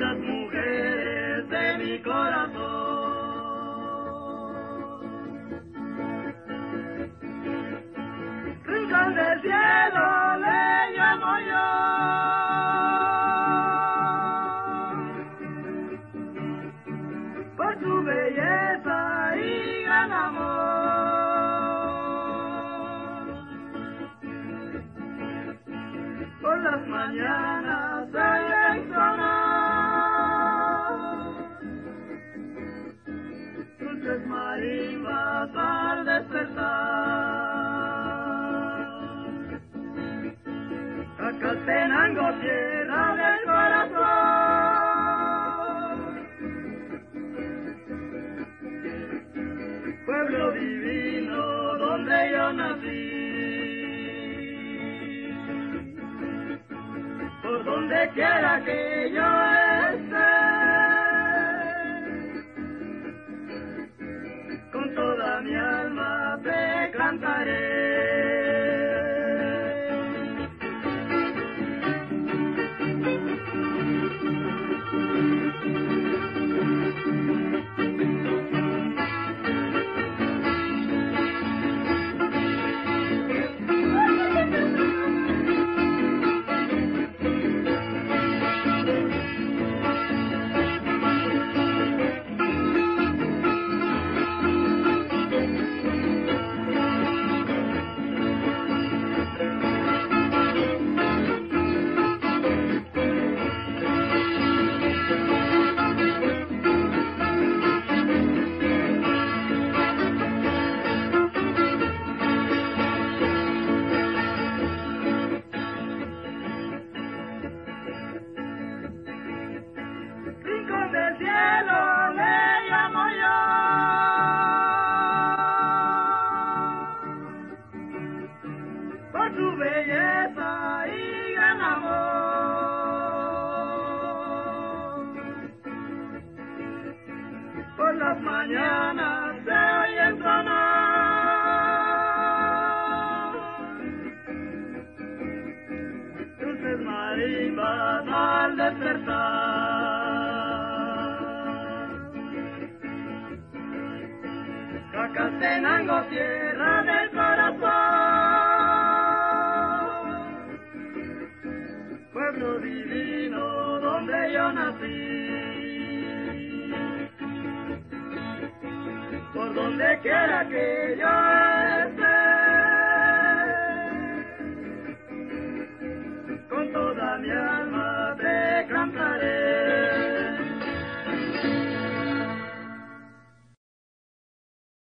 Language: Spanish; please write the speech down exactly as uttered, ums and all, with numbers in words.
las mujeres de mi corazón. Rincón del cielo le llamo yo, por tu belleza y gran amor. Por las mañanas oyen sonar dulces marimbas al despertar. Cacatenango, tierra del corazón, pueblo divino donde yo nací. Por donde quiera que yo esté, con toda mi alma te cantaré. Rincón del cielo le llamo yo, por tu belleza y gran amor. Por las mañanas se oyen sonar dulces marimbas al despertar. Cacatenango, tierra del corazón, pueblo divino donde yo nací. Por donde quiera que yo